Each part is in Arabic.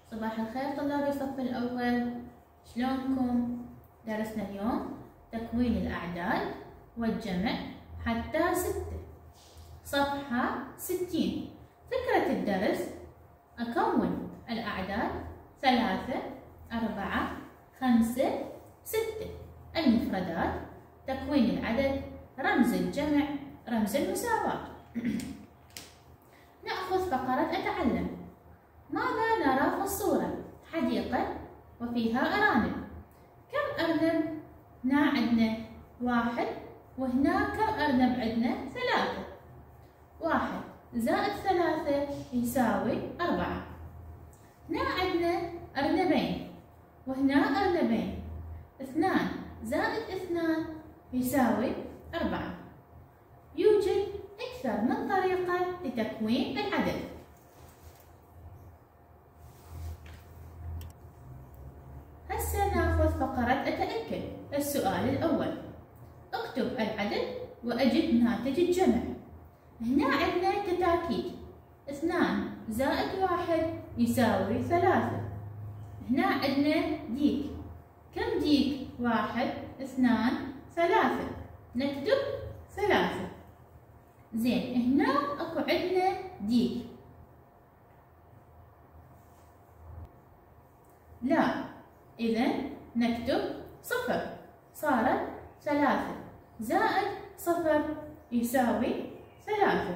صباح الخير طلاب الصف الأول، شلونكم؟ درسنا اليوم تكوين الأعداد والجمع حتى 6، صفحة 60. فكرة الدرس: أكون الأعداد 3 4 5 6. المفردات: تكوين العدد، رمز الجمع، رمز المساواة. نأخذ فقرة أتعلم. ماذا نرى في الصورة؟ حديقة وفيها أرانب. كم أرنب؟ هنا عندنا 1، وهنا كم أرنب عندنا؟ 3. 1 زائد 3 يساوي 4. هنا عندنا أرنبين وهنا أرنبين. 2 زائد 2 يساوي 4. يوجد أكثر من طريقة لتكوين العدد. هسه ناخذ فقرة أتأكد. السؤال الأول: اكتب العدد وأجد ناتج الجمع. هنا عندنا كتاكيت، 2 زائد 1 يساوي 3. هنا عندنا ديك، كم ديك؟ 1 2 3. نكتب 3. زين، هنا اكو عندنا ديك، لا، إذا نكتب 0. صارت 3 زائد 0 يساوي 3.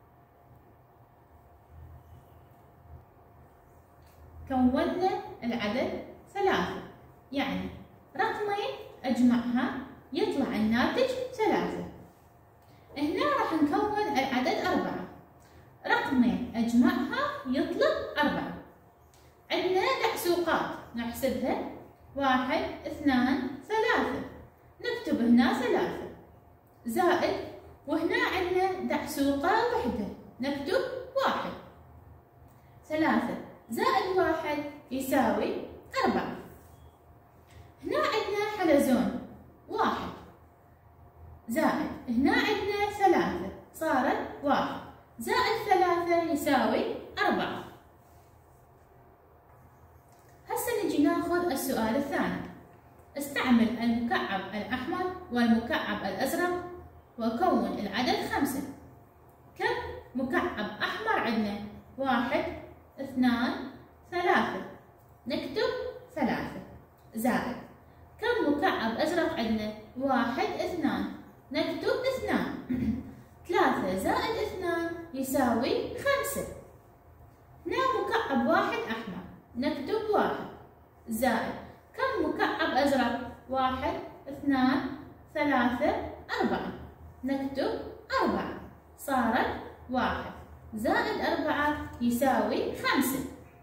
كونا العدد 3، يعني رقمين أجمعها يطلع الناتج 3. هنا راح نكون العدد 4، رقمين أجمعها يطلع 4. عندنا دعسوقات نحسبها: 1 2 3. نكتب هنا 3 زائد، وهنا عندنا دعسوقة واحدة نكتب 1. 3 زائد 1 يساوي 4. هنا عندنا حلزون 1 زائد، هنا عندنا 3 صارت 1 زائد 3 يساوي 4. هسه نجي ناخذ السؤال الثاني. استعمل المكعب الأحمر والمكعب الأزرق وكون العدد 5. كم مكعب أحمر عندنا؟ 1 2 3. نكتب 3 زائد، كم مكعب أزرق عندنا؟ 1 2. نكتب 2. 3 زائد 2 يساوي 5. هنا مكعب واحد أحمر، نكتب 1 زائد، كم مكعب أزرق؟ 1 2 3 4. نكتب 4. صارت 1 زائد 4 يساوي 5.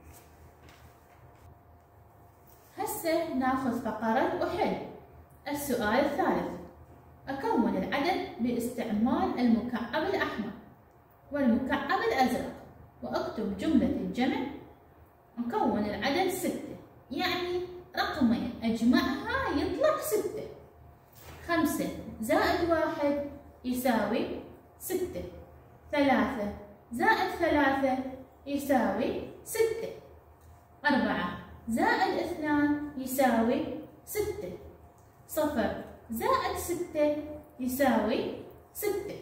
هسه ناخذ فقرة أحل. السؤال الثالث: أكون العدد باستعمال المكعب الأحمر والمكعب الأزرق وأكتب جملة الجمع. أكون العدد 6، يعني رقمين أجمعها يطلع 6. 5 زائد 1 يساوي 6. 3 زائد 3 يساوي 6. 4 زائد 2 يساوي 6. 0 زائد 6 يساوي 6.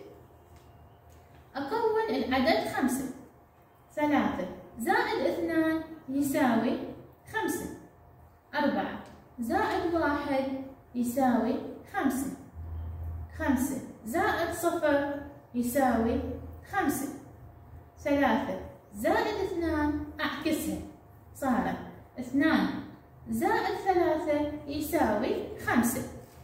أكون العدد 5. 3 زائد 2 يساوي 5. 4 زائد 1 يساوي 5. 5 زائد 0 يساوي 5. 3 زائد 2 أعكسها، صارت 2 زائد 3 يساوي 5.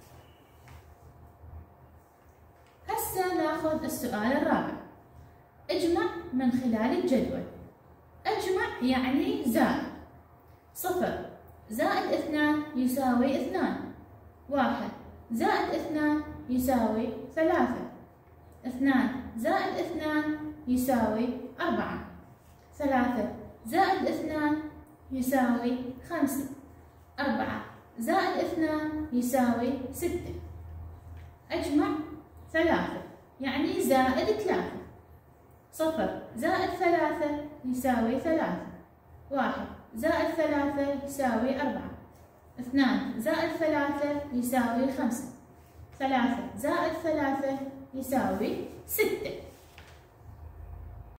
هسه ناخذ السؤال الرابع. اجمع من خلال الجدول. اجمع يعني زائد. 0 زائد 2 يساوي 2. 1 زائد 2 يساوي 3. 2 زائد 2 يساوي 4. 3 زائد 2 يساوي 5. 4 زائد 2 يساوي 6. أجمع 3 يعني زائد 3. 0 زائد 3 يساوي 3. 1 زائد 3 يساوي 4، 2 زائد 3 يساوي 5، 3 زائد 3 يساوي 6.